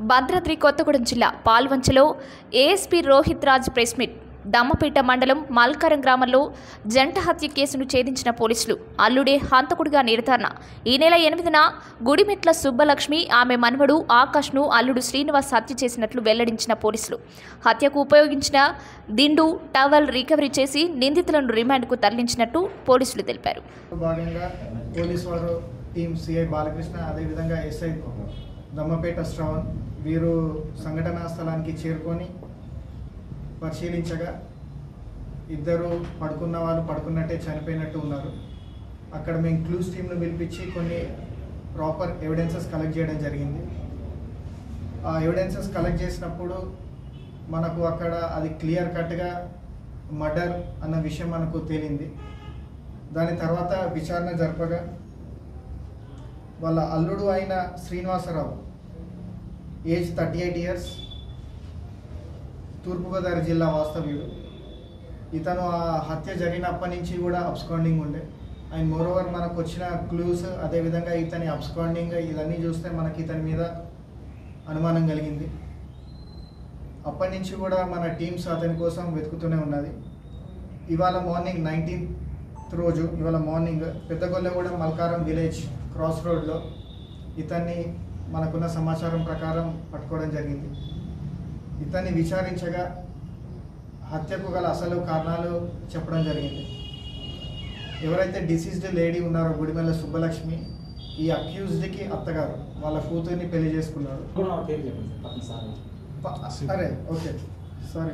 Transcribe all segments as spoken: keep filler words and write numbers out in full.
భద్రాద్రి కొత్తగూడెం జిల్లా పాల్వంచలో ASP Rohit Raj press meet. Dammapeta మండలం మల్కారం గ్రామంలో జంట హత్య కేసును ఛేదించిన పోలీసులు అల్లుడే హంతకుడిగా నిర్ధారణ. ఈ నెల ఎనిమిదిన గుడిమెట్ల సుబ్బలక్ష్మి ఆమె మనవడు ఆకాష్ను అల్లుడు శ్రీనివాస్ హత్య చేసినట్లు వెల్లడించిన పోలీసులు హత్యకు ఉపయోగించిన దిండు టవల్ రికవరీ చేసి నిందితులను రిమాండ్కు తరలించినట్టు పోలీసులు తెలిపారు. దమ్మపేట శ్రవణ్ వీరు సంఘటనా స్థలానికి చేరుకొని పరిశీలించగా ఇద్దరు పడుకున్న వాళ్ళు పడుకున్నట్టే చనిపోయినట్టు ఉన్నారు. అక్కడ మేము క్లూస్ టీమ్ను పిలిపించి కొన్ని ప్రాపర్ ఎవిడెన్సెస్ కలెక్ట్ చేయడం జరిగింది. ఆ ఎవిడెన్సెస్ కలెక్ట్ చేసినప్పుడు మనకు అక్కడ అది క్లియర్ కట్గా మర్డర్ అన్న విషయం మనకు తేలింది. దాని తర్వాత విచారణ జరపగా వాళ్ళ అల్లుడు అయిన Srinivasarao age thirty eight years Turpu Godavari జిల్లా వాస్తవ్యుడు. ఇతను ఆ హత్య జరిగినప్పటి నుంచి కూడా అబ్స్కాండింగ్ ఉండే. అండ్ మోరోవర్ మనకు వచ్చిన క్లూస్ అదేవిధంగా ఇతని అబ్స్కాండింగ్ ఇవన్నీ చూస్తే మనకి ఇతని మీద అనుమానం కలిగింది. అప్పటి నుంచి కూడా మన టీమ్స్ అతని కోసం వెతుకుతూనే ఉన్నది. ఇవాళ మార్నింగ్ నైన్టీన్త్ రోజు ఇవాళ morning Peddagollagudem Malkaram village cross రోడ్లో ఇతన్ని మనకున్న సమాచారం ప్రకారం పట్టుకోవడం జరిగింది. ఇతన్ని విచారించగా హత్యకు గల అసలు కారణాలు చెప్పడం జరిగింది. ఎవరైతే డిసీజ్డ్ లేడీ ఉన్నారో గుడిమెల్ల సుబ్బలక్ష్మి, ఈ అక్యూజ్డ్కి అత్తగారు వాళ్ళ కూతుర్ని పెళ్లి చేసుకున్నారు. అరే ఓకే సారీ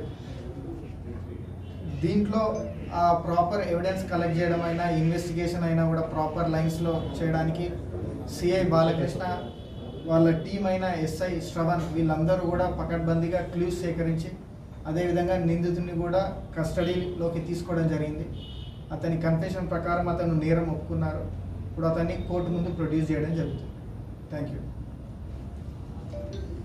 దీంట్లో ఆ ప్రాపర్ ఎవిడెన్స్ కలెక్ట్ చేయడం అయినా ఇన్వెస్టిగేషన్ అయినా కూడా ప్రాపర్ లైన్స్లో చేయడానికి సిఐ బాలకృష్ణ వాళ్ళ టీం అయిన ఎస్ఐ శ్రవణ్ వీళ్ళందరూ కూడా పకడ్బందీగా క్లూస్ సేకరించి అదేవిధంగా నిందితుడిని కూడా కస్టడీలోకి తీసుకోవడం జరిగింది. అతని కన్ఫెషన్ ప్రకారం అతను నేరం ఒప్పుకున్నారు. ఇప్పుడు అతన్ని కోర్టు ముందు ప్రొడ్యూస్ చేయడం జరుగుతుంది. Thank you.